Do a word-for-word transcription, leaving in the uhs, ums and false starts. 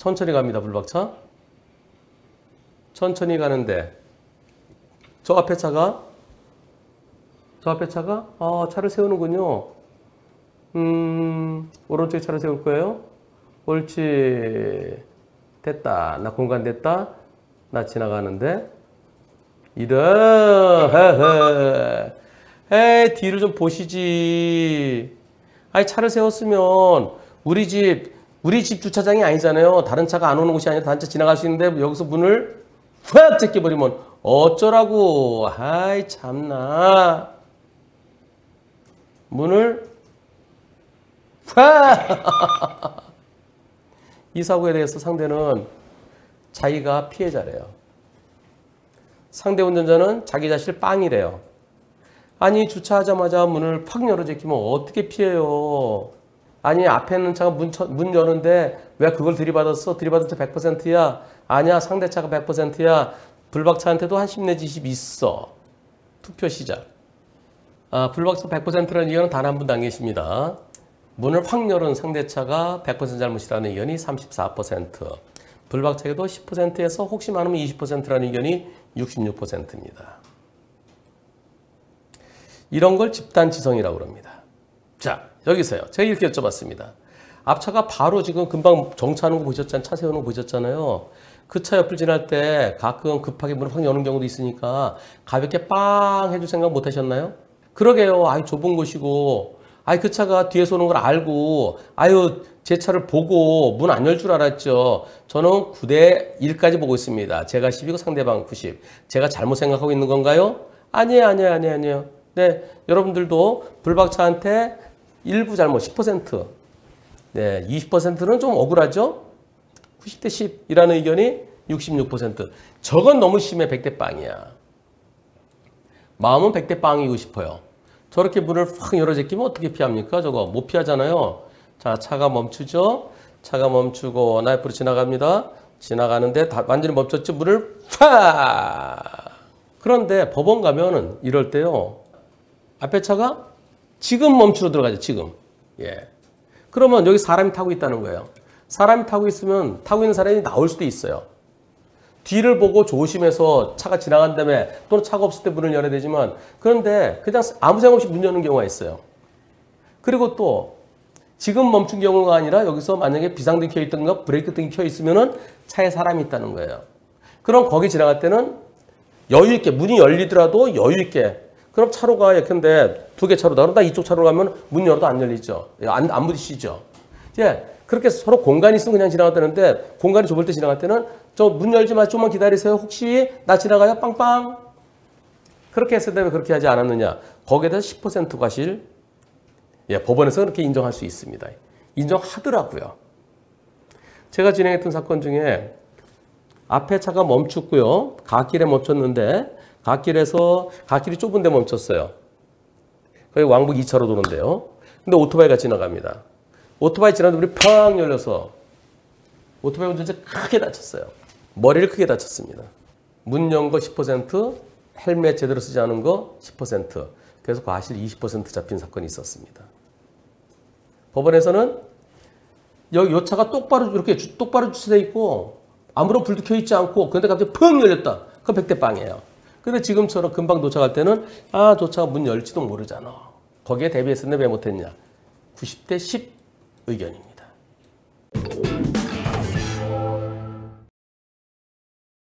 천천히 갑니다. 불박차. 천천히 가는데 저 앞에 차가 저 앞에 차가 아, 차를 세우는군요. 음, 오른쪽에 차를 세울 거예요. 옳지. 됐다. 나 공간 됐다. 나 지나가는데 이런 에이, 뒤를 좀 보시지. 아니, 차를 세웠으면 우리 집 우리 집 주차장이 아니잖아요. 다른 차가 안 오는 곳이 아니라 다른 차 지나갈 수 있는데 여기서 문을 확 제껴버리면 어쩌라고. 아이, 참나. 문을 확. 이 사고에 대해서 상대는 자기가 피해자래요. 상대 운전자는 자기 자신을 빵이래요. 아니, 주차하자마자 문을 팍 열어 제끼면 어떻게 피해요? 아니, 앞에 있는 차가 문, 문 여는데 왜 그걸 들이받았어? 들이받은 차 백 퍼센트야? 아니야, 상대차가 백 퍼센트야. 불박차한테도 한 십 내지 이십 있어. 투표 시작. 아, 불박차 백 퍼센트라는 의견은 단 한 분도 안 계십니다. 문을 확 열은 상대차가 백 퍼센트 잘못이라는 의견이 삼십사 퍼센트. 불박차에도 십 퍼센트에서 혹시 많으면 이십 퍼센트라는 의견이 육십육 퍼센트입니다. 이런 걸 집단지성이라고 합니다. 자, 여기서요. 제가 이렇게 여쭤봤습니다. 앞차가 바로 지금 금방 정차하는 거 보셨잖아요. 차 세우는 거 보셨잖아요. 그 차 옆을 지날 때 가끔 급하게 문을 확 여는 경우도 있으니까 가볍게 빵 해줄 생각 못 하셨나요? 그러게요. 아이, 좁은 곳이고, 아이, 그 차가 뒤에서 오는 걸 알고, 아유, 제 차를 보고 문 안 열 줄 알았죠. 저는 구 대 일까지 보고 있습니다. 제가 십이고 상대방 구십. 제가 잘못 생각하고 있는 건가요? 아니에요, 아니에요, 아니에요, 아니에요. 네, 여러분들도 불박차한테 일부 잘못 십 퍼센트. 네, 이십 퍼센트는 좀 억울하죠? 구십 대 십이라는 의견이 육십육 퍼센트. 저건 너무 심해. 백 대 빵이야. 마음은 백 대 빵이고 싶어요. 저렇게 문을 확 열어 제끼면 어떻게 피합니까? 저거 못 피하잖아요. 자, 차가 멈추죠? 차가 멈추고 나 옆으로 지나갑니다. 지나가는데 다 완전히 멈췄죠? 문을 팍! 그런데 법원 가면은 이럴 때요. 앞에 차가 지금 멈추러 들어가죠. 지금. 예. 그러면 여기 사람이 타고 있다는 거예요. 사람이 타고 있으면 타고 있는 사람이 나올 수도 있어요. 뒤를 보고 조심해서 차가 지나간 다음에 또는 차가 없을 때 문을 열어야 되지만 그런데 그냥 아무 생각 없이 문 여는 경우가 있어요. 그리고 또 지금 멈춘 경우가 아니라 여기서 만약에 비상등이 켜 있던가 브레이크 등이 켜 있으면은 차에 사람이 있다는 거예요. 그럼 거기 지나갈 때는 여유 있게 문이 열리더라도 여유 있게 그럼 차로가 예컨대 두 개 차로다. 그럼 나 이쪽 차로 가면 문 열어도 안 열리죠. 안, 안 부딪히죠. 이제 그렇게 서로 공간이 있으면 그냥 지나갔다는데 공간이 좁을 때 지나갈 때는 저 문 열지 마. 좀만 기다리세요. 혹시 나 지나가요? 빵빵. 그렇게 했을 때 왜 그렇게 하지 않았느냐. 거기에 대해서 십 퍼센트 과실. 예, 법원에서 그렇게 인정할 수 있습니다. 인정하더라고요. 제가 진행했던 사건 중에 앞에 차가 멈췄고요. 갓길에 멈췄는데 갓길에서 갓길이 좁은 데 멈췄어요. 거기 왕복 이 차로 도는데요. 근데 오토바이가 지나갑니다. 오토바이 지나는데 문이 팡 열려서 오토바이 운전자 크게 다쳤어요. 머리를 크게 다쳤습니다. 문 연 거 십 퍼센트, 헬멧 제대로 쓰지 않은 거 십 퍼센트. 그래서 과실 이십 퍼센트 잡힌 사건이 있었습니다. 법원에서는 여기 요 차가 똑바로 이렇게 주, 똑바로 주차되어 있고 아무런 불도 켜 있지 않고 그런데 갑자기 펑 열렸다. 그건 백 대 빵이에요. 근데 지금처럼 금방 도착할 때는 아, 저 차가 문 열지도 모르잖아. 거기에 대비했었는데 왜 못했냐. 구십 대 십 의견입니다.